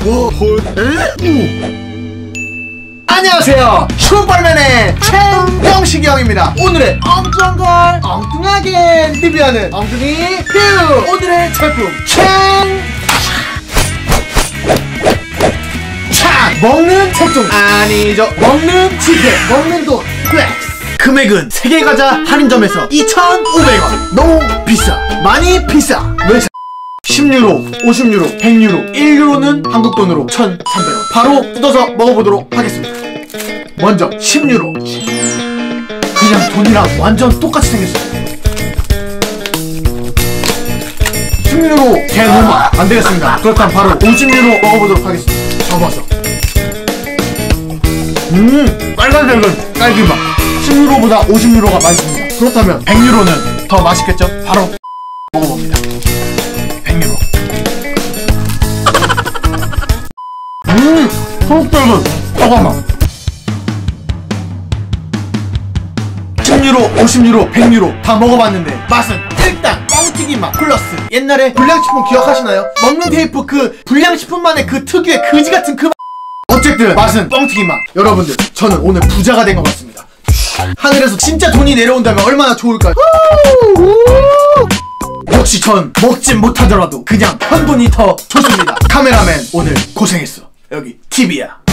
안녕하세요, 슈퍼맨의 최병식이 형입니다. 오늘의 엉뚱한 걸 엉뚱하게 리뷰하는 엉뚱이 뷰. 오늘의 제품 먹는 색종 아니죠, 먹는 지폐, 먹는 돈 플렉스. 금액은 세계과자 할인점에서 2,500원. 너무 비싸, 많이 비싸. 왜 10유로, 50유로, 100유로, 1유로는 한국돈으로 1,300원. 바로 뜯어서 먹어보도록 하겠습니다. 먼저 10유로. 그냥 돈이랑 완전 똑같이 생겼어요. 10유로 개노마 안되겠습니다. 그렇다면 바로 50유로 먹어보도록 하겠습니다. 접어서 빨간색은 딸기맛. 10유로보다 50유로가 맛있습니다. 그렇다면 100유로는 더 맛있겠죠? 바로 먹어봅니다. 100유로. 초록색은 사과맛. 10유로, 50유로, 100유로 다 먹어봤는데 맛은 일단 뻥튀기 맛 플러스 옛날에 불량식품 기억하시나요? 먹는 테이프 그 불량식품만의 그 특유의 그지같은 그 맛. 어쨌든 맛은 뻥튀기 맛. 여러분들, 저는 오늘 부자가 된 것 같습니다. 하늘에서 진짜 돈이 내려온다면 얼마나 좋을까요? 역시 전 먹진 못하더라도 그냥 현돈이 더 좋습니다. 카메라맨 오늘 고생했어. 여기 TV야.